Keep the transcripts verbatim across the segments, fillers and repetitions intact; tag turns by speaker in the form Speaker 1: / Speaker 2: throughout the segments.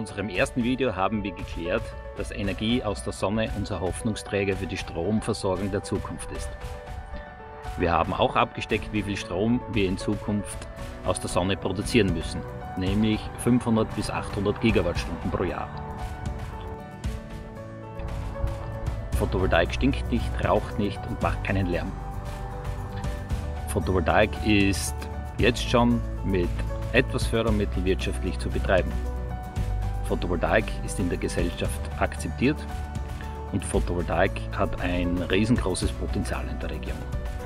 Speaker 1: unserem ersten Video haben wir geklärt, dass Energie aus der Sonne unser Hoffnungsträger für die Stromversorgung der Zukunft ist. Wir haben auch abgesteckt, wie viel Strom wir in Zukunft aus der Sonne produzieren müssen, nämlich fünfhundert bis achthundert Gigawattstunden pro Jahr. Photovoltaik stinkt nicht, raucht nicht und macht keinen Lärm. Photovoltaik ist jetzt schon mit etwas Fördermittel wirtschaftlich zu betreiben. Photovoltaik ist in der Gesellschaft akzeptiert und Photovoltaik hat ein riesengroßes Potenzial in der Region.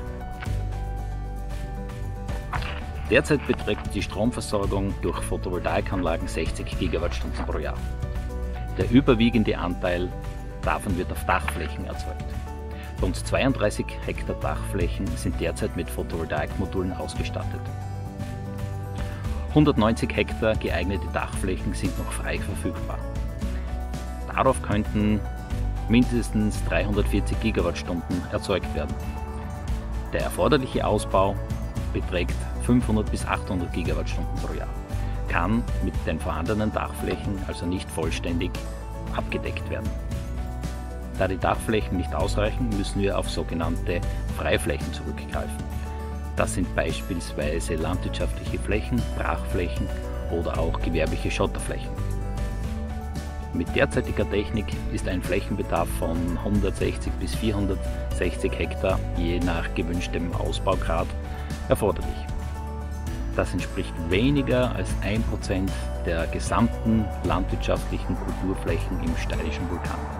Speaker 1: Derzeit beträgt die Stromversorgung durch Photovoltaikanlagen sechzig Gigawattstunden pro Jahr. Der überwiegende Anteil davon wird auf Dachflächen erzeugt. Rund zweiunddreißig Hektar Dachflächen sind derzeit mit Photovoltaikmodulen ausgestattet. hundertneunzig Hektar geeignete Dachflächen sind noch frei verfügbar. Darauf könnten mindestens dreihundertvierzig Gigawattstunden erzeugt werden. Der erforderliche Ausbau beträgt fünfhundert bis achthundert Gigawattstunden pro Jahr, kann mit den vorhandenen Dachflächen also nicht vollständig abgedeckt werden. Da die Dachflächen nicht ausreichen, müssen wir auf sogenannte Freiflächen zurückgreifen. Das sind beispielsweise landwirtschaftliche Flächen, Brachflächen oder auch gewerbliche Schotterflächen. Mit derzeitiger Technik ist ein Flächenbedarf von hundertsechzig bis vierhundertsechzig Hektar je nach gewünschtem Ausbaugrad erforderlich. Das entspricht weniger als ein Prozent der gesamten landwirtschaftlichen Kulturflächen im Steirischen Vulkanland.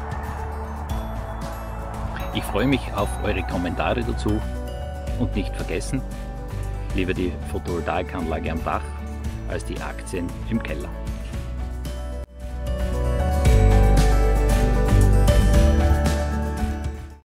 Speaker 1: Ich freue mich auf eure Kommentare dazu und nicht vergessen, lieber die Photovoltaikanlage am Dach als die Aktien im Keller.